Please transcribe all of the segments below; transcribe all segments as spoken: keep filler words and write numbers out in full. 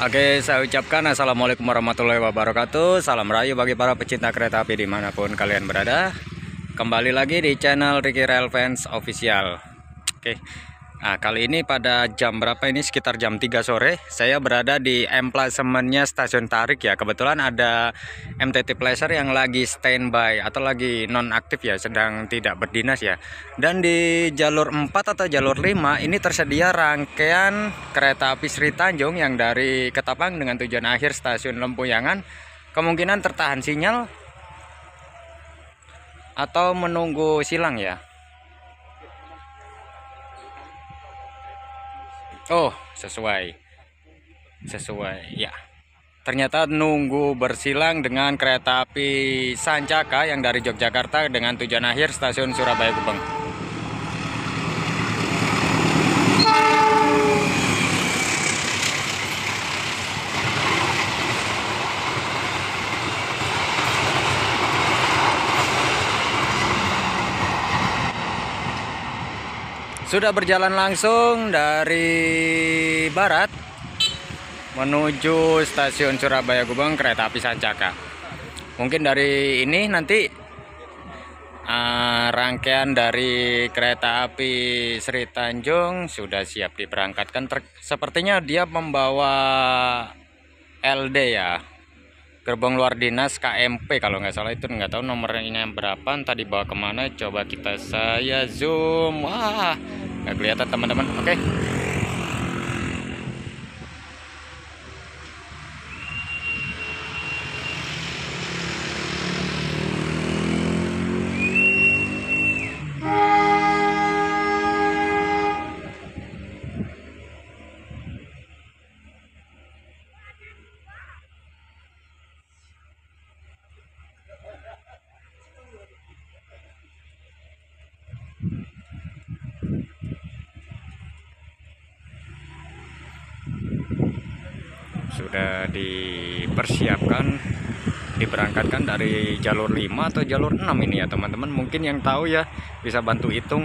Oke, saya ucapkan Assalamualaikum warahmatullahi wabarakatuh. Salam rayu bagi para pecinta kereta api dimanapun kalian berada. Kembali lagi di channel Ricky Rail Fans Official. Oke, nah kali ini pada jam berapa ini? Sekitar jam tiga sore. Saya berada di emplasementnya Stasiun Tarik ya. Kebetulan ada M T T Placer yang lagi standby atau lagi nonaktif ya, sedang tidak berdinas ya. Dan di jalur empat atau jalur lima ini tersedia rangkaian kereta api Sri Tanjung yang dari Ketapang dengan tujuan akhir Stasiun Lempuyangan. Kemungkinan tertahan sinyal atau menunggu silang ya. Oh, sesuai. Sesuai ya. Ternyata nunggu bersilang dengan kereta api Sancaka yang dari Yogyakarta dengan tujuan akhir Stasiun Surabaya Gubeng. Sudah berjalan langsung dari barat menuju Stasiun Surabaya Gubeng kereta api Sancaka. Mungkin dari ini nanti uh, rangkaian dari kereta api Sri Tanjung sudah siap diberangkatkan. Ter sepertinya dia membawa L D ya, gerbong luar dinas K M P kalau nggak salah, itu nggak tahu nomornya yang berapa, entah dibawa kemana. Coba kita saya zoom. Wah, nggak kelihatan teman-teman. Oke. Sudah dipersiapkan diberangkatkan dari jalur lima atau jalur enam ini ya teman-teman. Mungkin yang tahu ya bisa bantu hitung.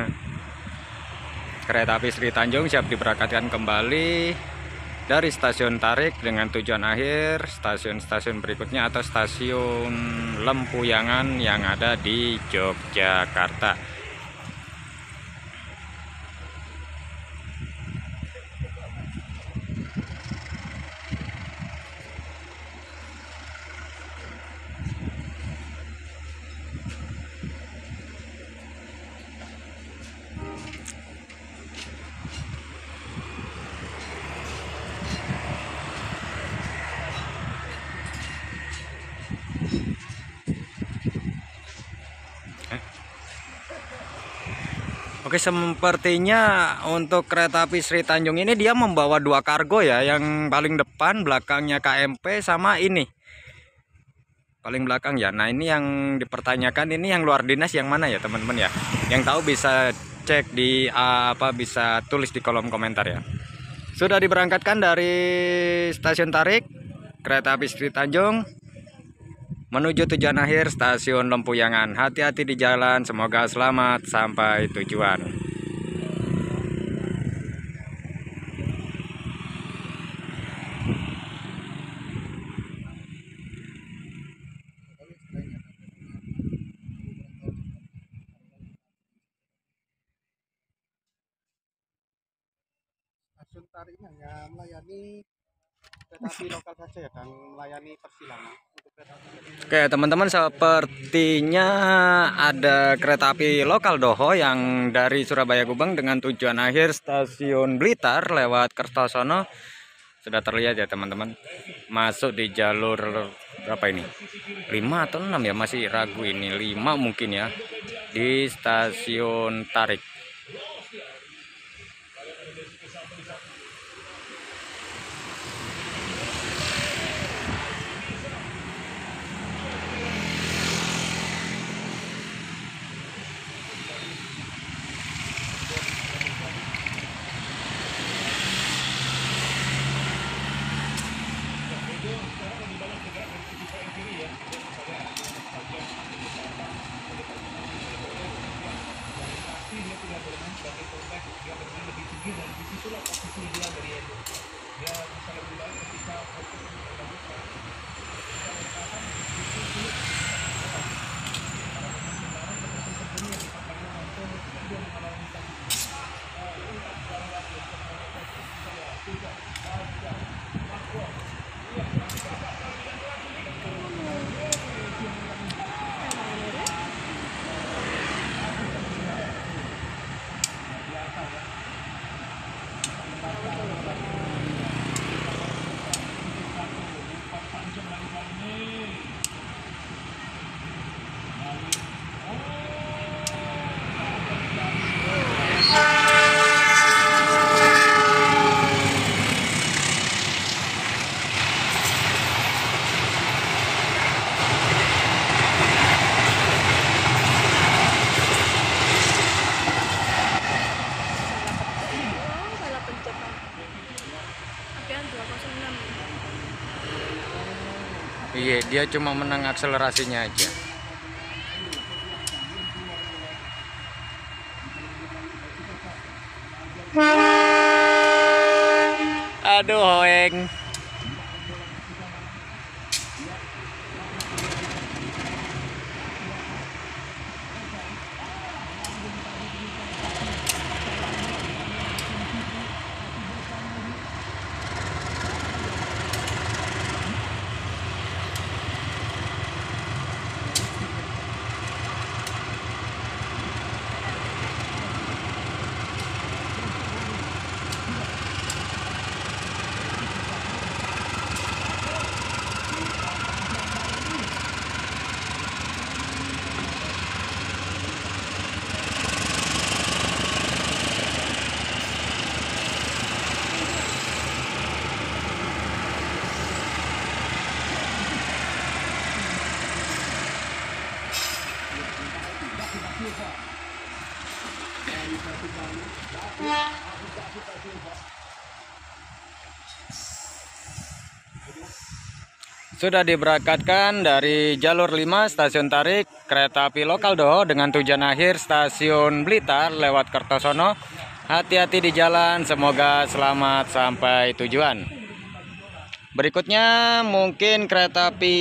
Kereta api Sri Tanjung siap diberangkatkan kembali dari Stasiun Tarik dengan tujuan akhir stasiun-stasiun berikutnya atau Stasiun Lempuyangan yang ada di Yogyakarta. Oke, sepertinya untuk kereta api Sri Tanjung ini dia membawa dua kargo ya, yang paling depan belakangnya K M P sama ini paling belakang ya. Nah ini yang dipertanyakan, ini yang luar dinas yang mana ya teman-teman ya, yang tahu bisa cek di uh, apa bisa tulis di kolom komentar ya. Sudah diberangkatkan dari Stasiun Tarik kereta api Sri Tanjung menuju tujuan akhir Stasiun Lempuyangan. Hati-hati di jalan, semoga selamat sampai tujuan. Stasiun Tarik ini hanya melayani kereta api lokal saja ya, dan melayani persilangan untuk kereta api. Oke teman-teman, sepertinya ada kereta api lokal Doho yang dari Surabaya Gubeng dengan tujuan akhir Stasiun Blitar lewat Kertosono. Sudah terlihat ya teman-teman, masuk di jalur berapa ini, lima atau enam ya, masih ragu ini, lima mungkin ya, di Stasiun Tarik. Iya, dia cuma menang akselerasinya aja. Aduh, Hoeng. Sudah diberangkatkan dari jalur lima stasiun Tarik kereta api lokal Doho dengan tujuan akhir stasiun Blitar lewat Kertosono. Hati-hati di jalan, semoga selamat sampai tujuan. Berikutnya mungkin kereta api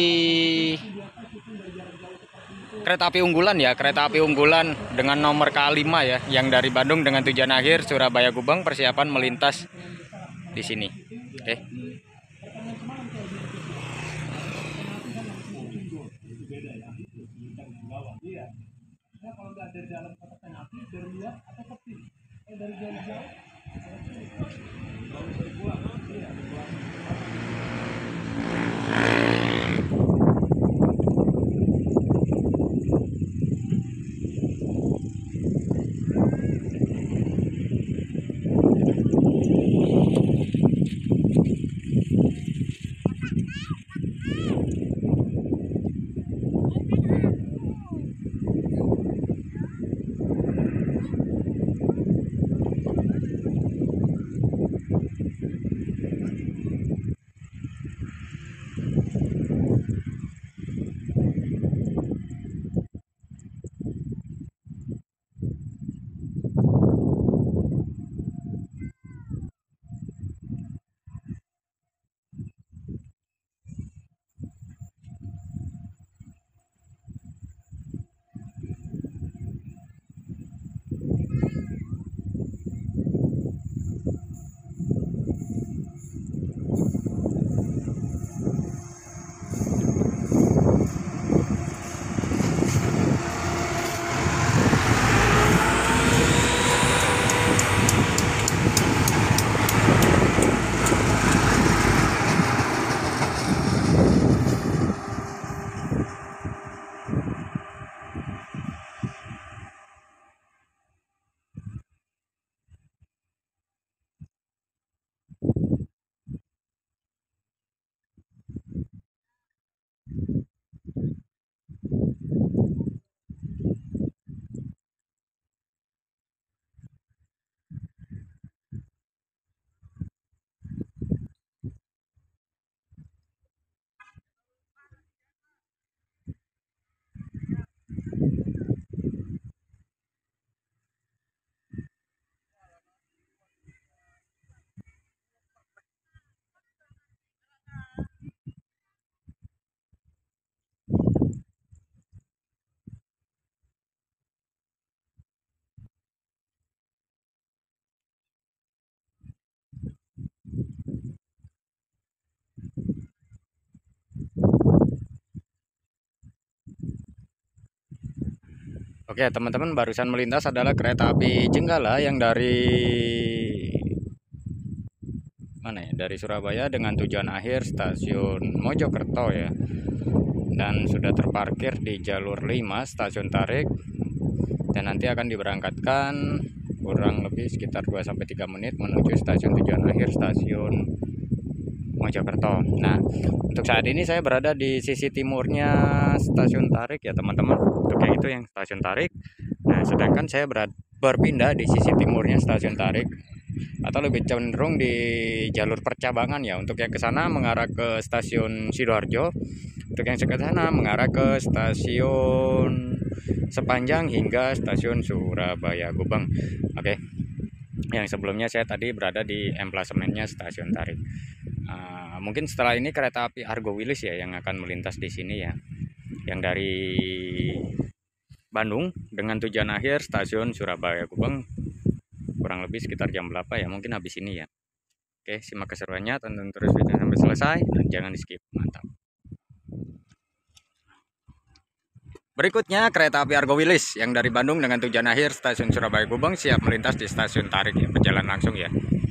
kereta api unggulan ya, kereta api unggulan dengan nomor K lima ya, yang dari Bandung dengan tujuan akhir Surabaya Gubeng, persiapan melintas di sini. Oke. Oke teman-teman, barusan melintas adalah kereta api Jenggala yang dari mana ya, dari Surabaya dengan tujuan akhir stasiun Mojokerto ya, dan sudah terparkir di jalur lima stasiun Tarik, dan nanti akan diberangkatkan kurang lebih sekitar dua sampai tiga menit menuju stasiun tujuan akhir stasiun Mojokerto. Nah, untuk saat ini saya berada di sisi timurnya stasiun Tarik ya teman-teman. Untuk yang itu yang stasiun Tarik. Nah, sedangkan saya berada, berpindah di sisi timurnya stasiun Tarik, atau lebih cenderung di jalur percabangan ya. Untuk yang ke sana mengarah ke stasiun Sidoarjo, untuk yang ke sana mengarah ke stasiun Sepanjang hingga stasiun Surabaya Gubeng. Oke. Yang sebelumnya saya tadi berada di emplasemennya stasiun Tarik. Uh, mungkin setelah ini kereta api Argo Wilis ya yang akan melintas di sini ya, yang dari Bandung dengan tujuan akhir stasiun Surabaya Gubeng, kurang lebih sekitar jam berapa ya, mungkin habis ini ya. Oke, simak keseruannya, tonton terus video sampai selesai dan jangan di skip. Mantap. Berikutnya kereta api Argo Wilis yang dari Bandung dengan tujuan akhir stasiun Surabaya Gubeng siap melintas di stasiun Tarik ya, berjalan langsung ya.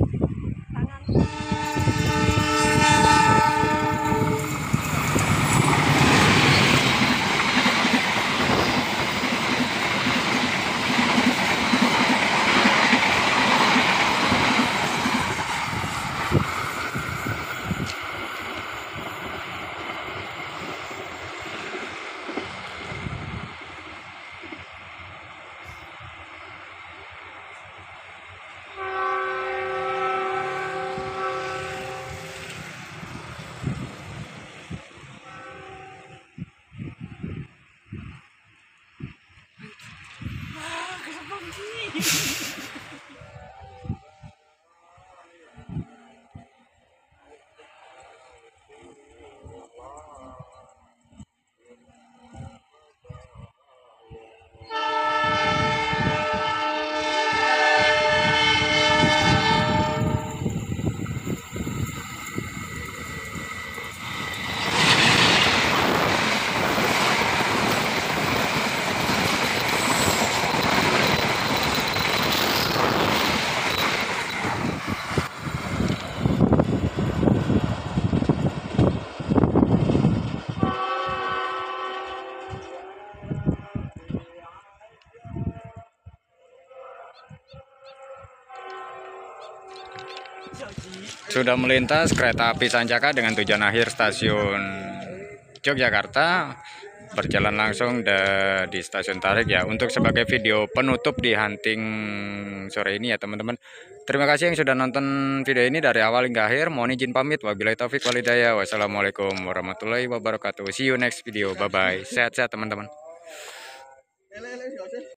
Sudah melintas kereta api Sancaka dengan tujuan akhir stasiun Yogyakarta, berjalan langsung di stasiun Tarik ya, untuk sebagai video penutup di hunting sore ini ya teman-teman. Terima kasih yang sudah nonton video ini dari awal hingga akhir. Mohon izin pamit, wabillahi taufik walhidayah. Wassalamualaikum warahmatullahi wabarakatuh. See you next video, bye bye. Sehat-sehat teman-teman.